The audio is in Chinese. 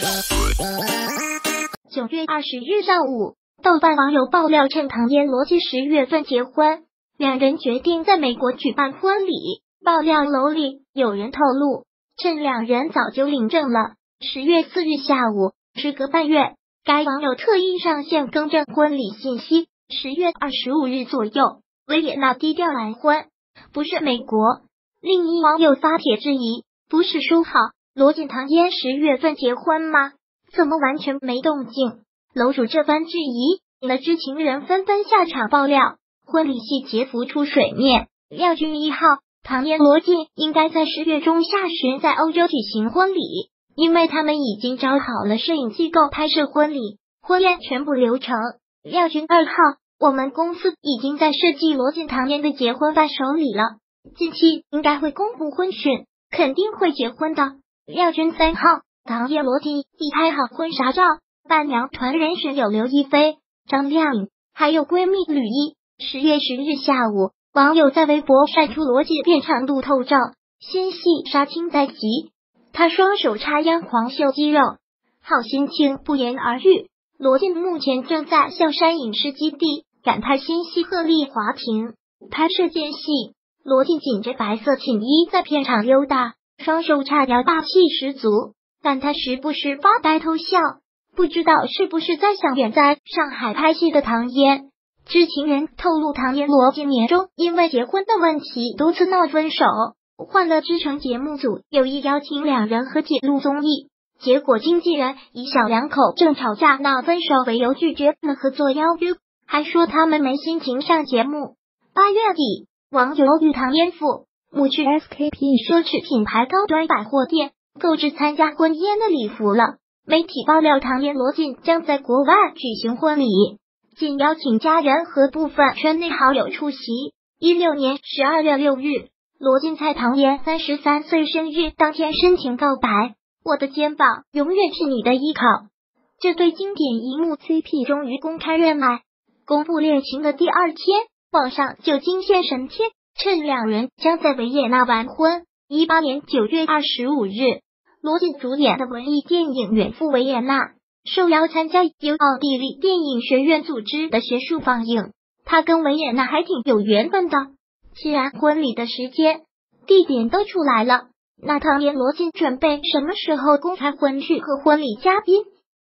9月20日上午，豆瓣网友爆料称唐嫣罗晋10月份结婚，两人决定在美国举办婚礼。爆料楼里有人透露，称两人早就领证了。10月4日下午，时隔半月，该网友特意上线更正婚礼信息。10月25日左右，维也纳低调完婚，不是美国。另一网友发帖质疑，不是说好罗晋唐嫣10月份结婚吗？怎么完全没动静？楼主这番质疑，引得知情人纷纷下场爆料，婚礼细节浮出水面。廖军1号，唐嫣罗晋应该在10月中下旬在欧洲举行婚礼，因为他们已经找好了摄影机构拍摄婚礼，婚宴全部流程。廖军2号，我们公司已经在设计罗晋唐嫣的结婚伴手礼了，近期应该会公布婚讯，肯定会结婚的。廖军3号，唐嫣罗晋已拍好婚纱照，伴娘团人选有刘亦菲、张靓颖，还有闺蜜吕艺。10月10日下午，网友在微博晒出罗晋变长路透照，纤细杀青在即，他双手插秧黄秀肌肉，好心情不言而喻。罗晋目前正在象山影视基地赶拍新戏《鹤唳华亭》，拍摄间隙，罗晋紧着白色寝衣在片场溜达，双手叉腰霸气十足，但他时不时发呆偷笑，不知道是不是在想远在上海拍戏的唐嫣。知情人透露，唐嫣罗晋年中因为结婚的问题多次闹分手，欢乐之城节目组有意邀请两人合体录综艺，结果经纪人以小两口正吵架闹分手为由拒绝了合作邀约，还说他们没心情上节目。8月底，网友与唐嫣父母去 SKP 奢侈品牌高端百货店购置参加婚宴的礼服了。媒体爆料，唐嫣罗晋将在国外举行婚礼，仅邀请家人和部分圈内好友出席。16年12月6日，罗晋在唐嫣33岁生日当天深情告白，我的肩膀永远是你的依靠。这对经典荧幕 CP 终于公开认爱。公布恋情的第2天，网上就惊现神贴，称两人将在维也纳完婚。18年9月25日，罗晋主演的文艺电影《远赴维也纳》受邀参加由奥地利电影学院组织的学术放映，他跟维也纳还挺有缘分的。既然婚礼的时间、地点都出来了，那唐嫣罗晋准备什么时候公开婚讯和婚礼嘉宾？